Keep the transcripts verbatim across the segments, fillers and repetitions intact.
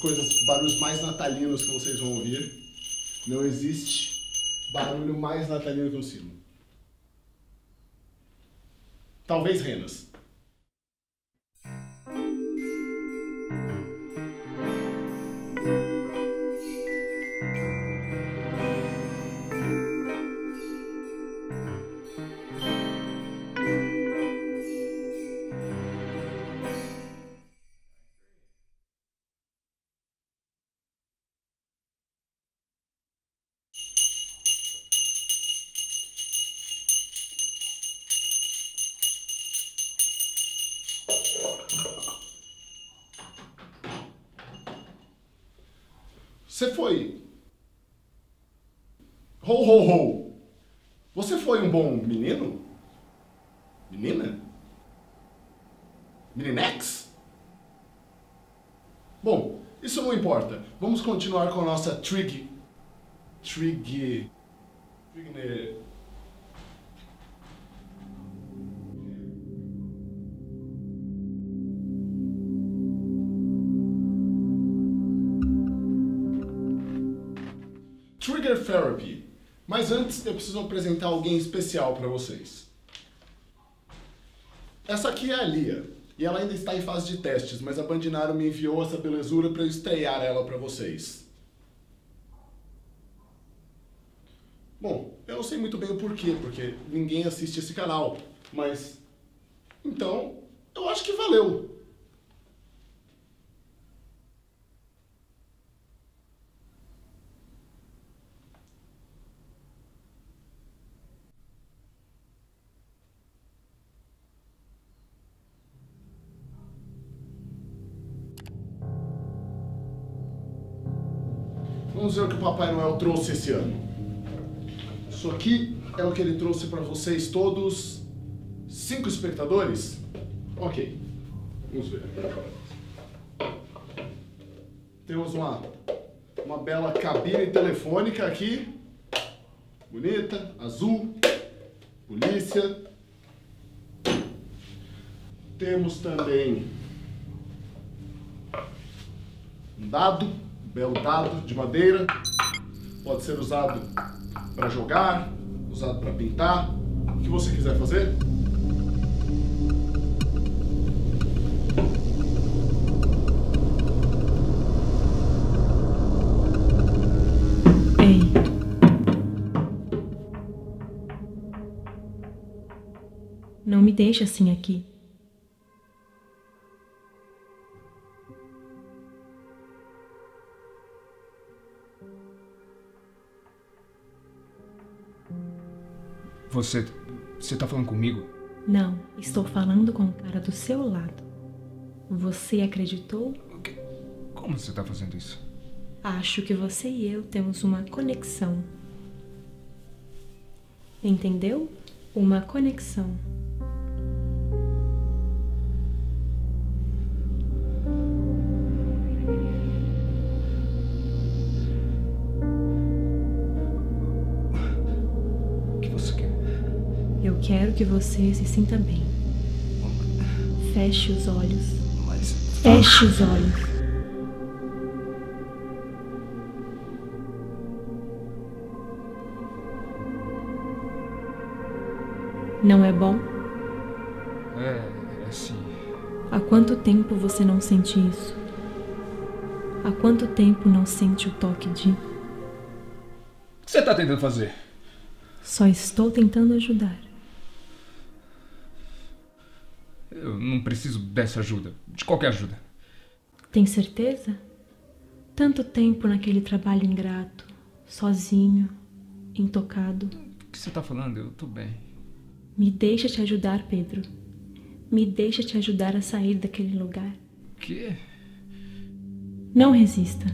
coisas, barulhos mais natalinos que vocês vão ouvir. Não existe barulho mais natalino que o sino. Talvez renas. Você foi... Ho, ho, ho! Você foi um bom menino? Menina? Meninex? Bom, isso não importa. Vamos continuar com a nossa trig... Trig... Trig... Trigger Therapy. Mas antes eu preciso apresentar alguém especial para vocês. Essa aqui é a Lia. E ela ainda está em fase de testes, mas a Bandinaro me enviou essa belezura para eu estrear ela para vocês. Bom, eu não sei muito bem o porquê, porque ninguém assiste esse canal. Mas... então, eu acho que valeu. Vamos ver o que o Papai Noel trouxe esse ano. Isso aqui é o que ele trouxe para vocês todos. Cinco espectadores? Ok. Vamos ver. Temos uma, uma bela cabine telefônica aqui. Bonita, azul. Polícia. Temos também um dado. Belo dado de madeira, pode ser usado para jogar, usado para pintar, o que você quiser fazer. Ei. Não me deixe assim aqui. Você... você tá falando comigo? Não, estou falando com o cara do seu lado. Você acreditou? O quê? Como você tá fazendo isso? Acho que você e eu temos uma conexão. Entendeu? Uma conexão. Eu quero que você se sinta bem. Feche os olhos. Mas... Feche os olhos. Não é bom? É, é sim. Há quanto tempo você não sente isso? Há quanto tempo não sente o toque de... O que você tá tentando fazer? Só estou tentando ajudar. Eu não preciso dessa ajuda. De qualquer ajuda. Tem certeza? Tanto tempo naquele trabalho ingrato, sozinho, intocado. O que você tá falando? Eu tô bem. Me deixa te ajudar, Pedro. Me deixa te ajudar a sair daquele lugar. O quê? Não resista.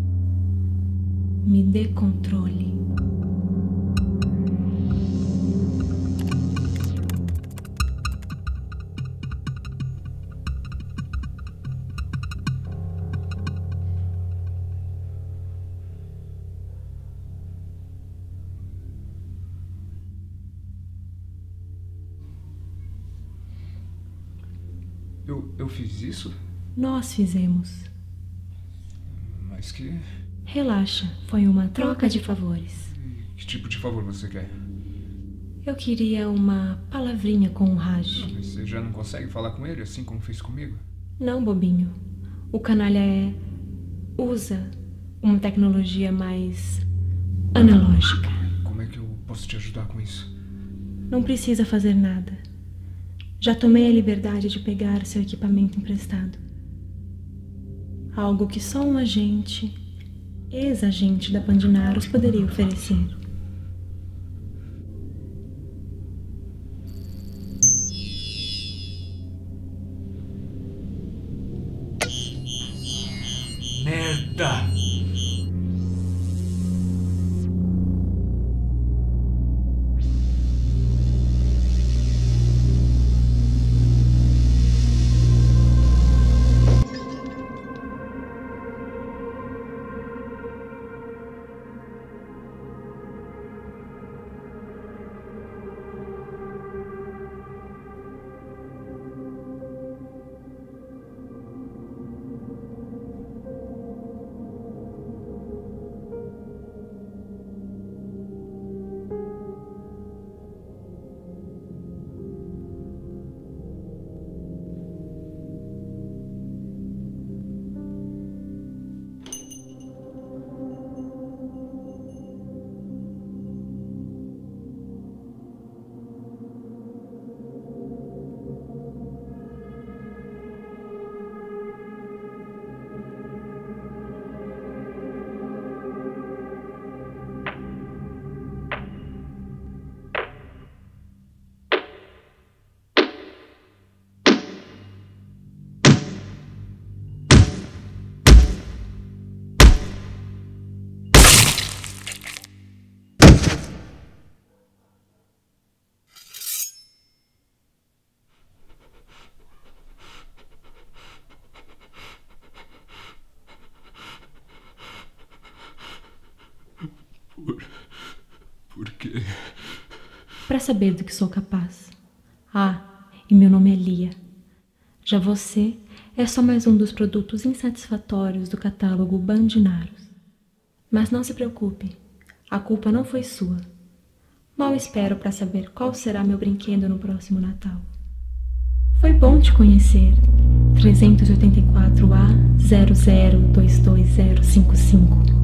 Me dê controle. Eu, eu fiz isso? Nós fizemos. Mas que... Relaxa, foi uma troca de favores. Que tipo de favor você quer? Eu queria uma palavrinha com o Raj. Mas você já não consegue falar com ele assim como fez comigo? Não, bobinho. O canalha é... usa uma tecnologia mais... analógica. Como é que eu posso te ajudar com isso? Não precisa fazer nada. Já tomei a liberdade de pegar seu equipamento emprestado. Algo que só um agente, ex-agente da Pandinaros poderia oferecer. Merda! Por... Por quê? Para saber do que sou capaz. Ah, e meu nome é Lia. Já você é só mais um dos produtos insatisfatórios do catálogo Pandinaros. Mas não se preocupe, a culpa não foi sua. Mal espero para saber qual será meu brinquedo no próximo Natal. Foi bom te conhecer. trezentos e oitenta e quatro A zero zero dois dois zero cinco cinco